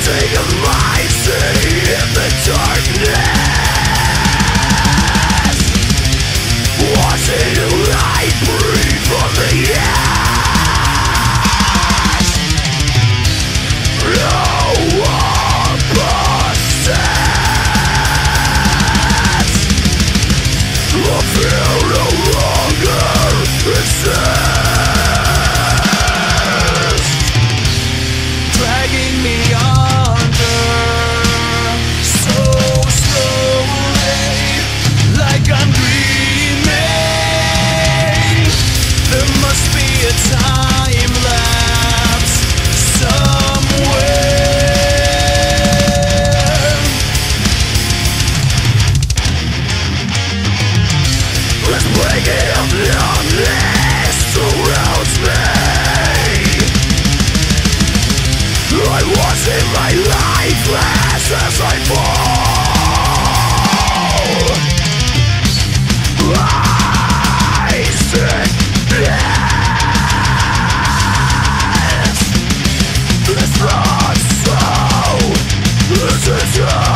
Melting of my city in the darkness, watching the light breathe from the ash. No opposites, I feel no longer exist, dragging me under so slowly, like I'm dreaming. There must be a time lapse somewhere. This blanket of numbness surrounds me. I'm watching my life flash as I fall. I sit dead. It's not so. This is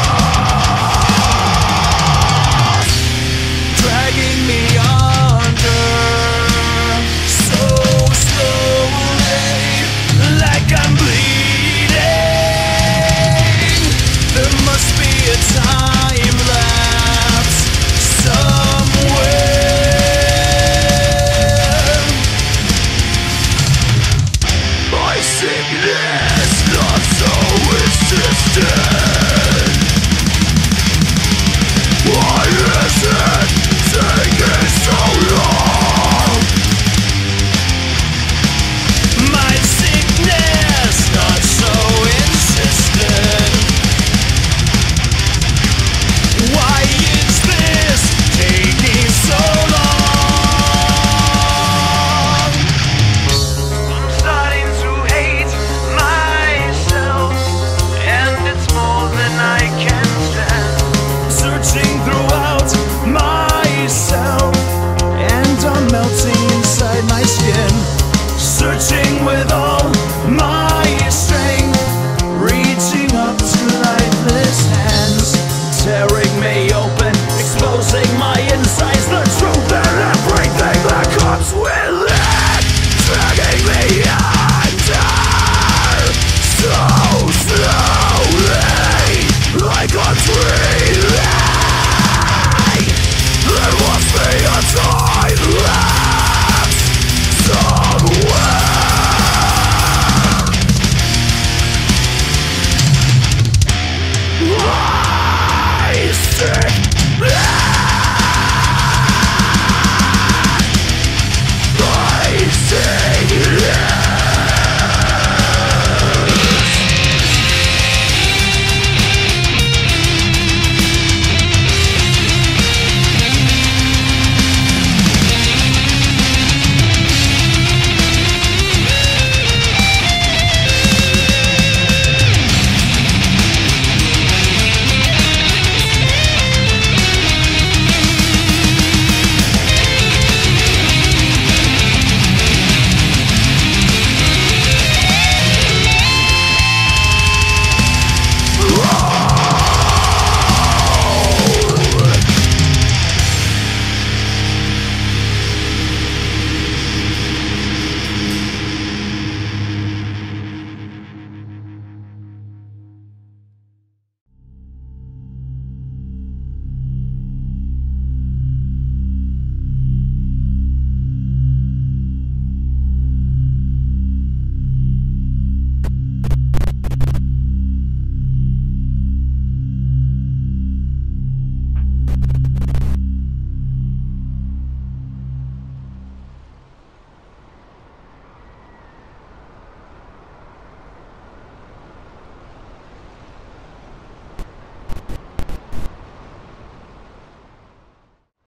just dragging me under so slowly, like I'm bleeding. There must be a time lapse somewhere. My sickness not so insistent.